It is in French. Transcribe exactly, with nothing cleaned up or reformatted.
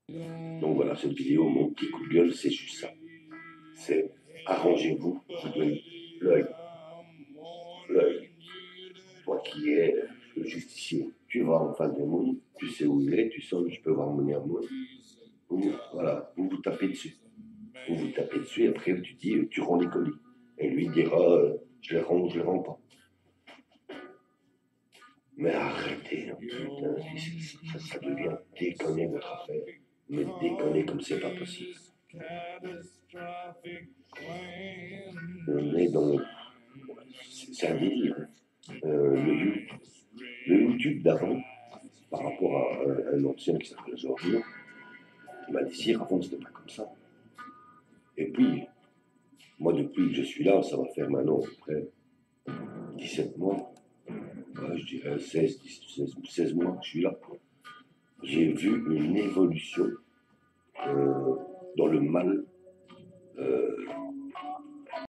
Donc voilà, cette vidéo, mon petit coup de gueule, c'est juste ça. C'est arrangez-vous, l'œil, l'œil, toi qui es le justicier, tu vas en face de moi, tu sais où il est, tu sens que je peux ramener à moi. Vous, voilà, vous vous tapez dessus. Vous vous tapez dessus et après tu dis, tu rends les colis. Et lui dira, euh, je les rends ou je les rends pas. Mais arrêtez, hein, putain, ça, ça devient déconner votre affaire. Mais déconner comme c'est pas possible. On est dans. C'est un délire. Hein. Euh, le, le YouTube d'avant, par rapport à un, un ancien qui s'appelle Georges, il m'a dit si avant c'était pas comme ça. Et puis, moi depuis que je suis là, ça va faire maintenant à peu près dix-sept mois, ouais, je dirais seize, dix-sept, seize mois que je suis là. J'ai vu une évolution euh, dans le mal euh,